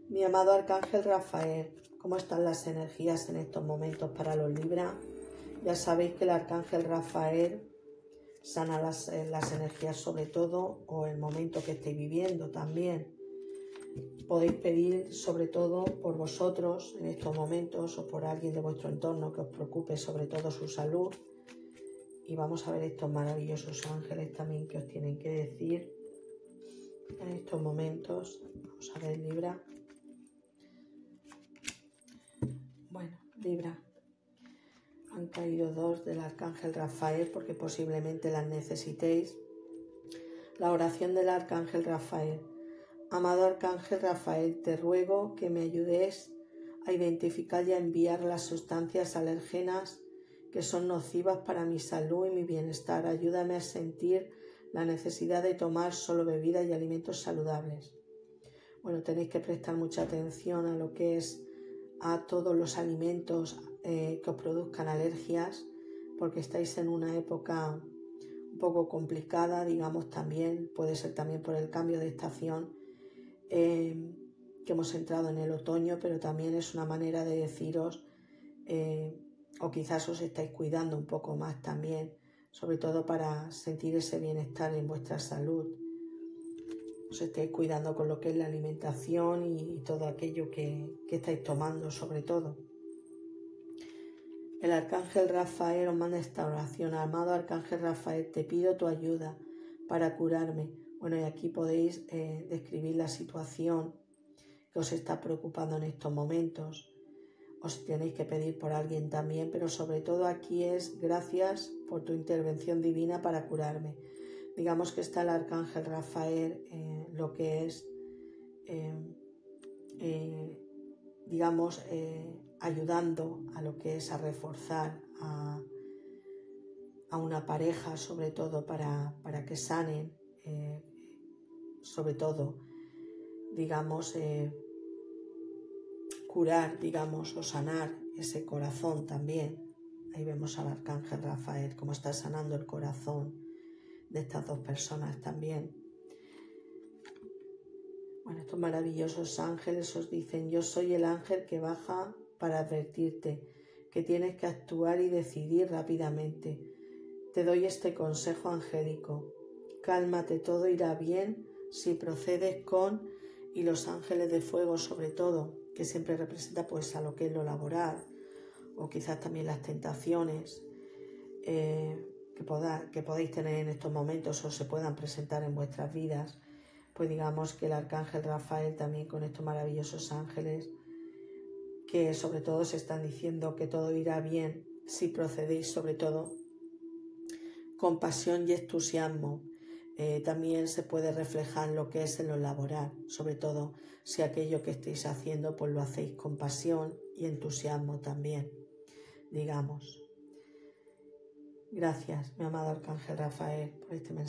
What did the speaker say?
Mi amado Arcángel Rafael, ¿cómo están las energías en estos momentos para los Libra? Ya sabéis que el Arcángel Rafael sana las energías sobre todo, o el momento que estéis viviendo también. Podéis pedir sobre todo por vosotros en estos momentos o por alguien de vuestro entorno que os preocupe sobre todo su salud. Y vamos a ver estos maravillosos ángeles también que os tienen que decir en estos momentos. Vamos a ver, Libra. Bueno, Libra, han caído dos del Arcángel Rafael porque posiblemente las necesitéis. La oración del Arcángel Rafael. Amado Arcángel Rafael, te ruego que me ayudes a identificar y a enviar las sustancias alérgenas que son nocivas para mi salud y mi bienestar. Ayúdame a sentir la necesidad de tomar solo bebidas y alimentos saludables. Bueno, tenéis que prestar mucha atención a lo que es a todos los alimentos que os produzcan alergias, porque estáis en una época un poco complicada, digamos, también, puede ser también por el cambio de estación, que hemos entrado en el otoño, pero también es una manera de deciros, o quizás os estáis cuidando un poco más también, sobre todo para sentir ese bienestar en vuestra salud. Os estáis cuidando con lo que es la alimentación y todo aquello que estáis tomando, sobre todo. El Arcángel Rafael os manda esta oración. Amado Arcángel Rafael, te pido tu ayuda para curarme. Bueno, y aquí podéis describir la situación que os está preocupando en estos momentos. Os tenéis que pedir por alguien también, pero sobre todo aquí es gracias por tu intervención divina para curarme. Digamos que está el Arcángel Rafael, lo que es, ayudando a lo que es a reforzar a una pareja, sobre todo para que sanen, sobre todo, digamos, curar, digamos, o sanar ese corazón también. Ahí vemos al Arcángel Rafael, cómo está sanando el corazón de estas dos personas también. Bueno, estos maravillosos ángeles os dicen: yo soy el ángel que baja para advertirte que tienes que actuar y decidir rápidamente. Te doy este consejo angélico: cálmate, todo irá bien si procedes con... Y los ángeles de fuego, sobre todo, que siempre representa pues a lo que es lo laboral, o quizás también las tentaciones que podéis tener en estos momentos o se puedan presentar en vuestras vidas. Pues digamos que el Arcángel Rafael también, con estos maravillosos ángeles, que sobre todo se están diciendo que todo irá bien si procedéis sobre todo con pasión y entusiasmo. También se puede reflejar lo que es en lo laboral, sobre todo si aquello que estéis haciendo pues lo hacéis con pasión y entusiasmo también, digamos. Gracias, mi amado Arcángel Rafael, por este mensaje.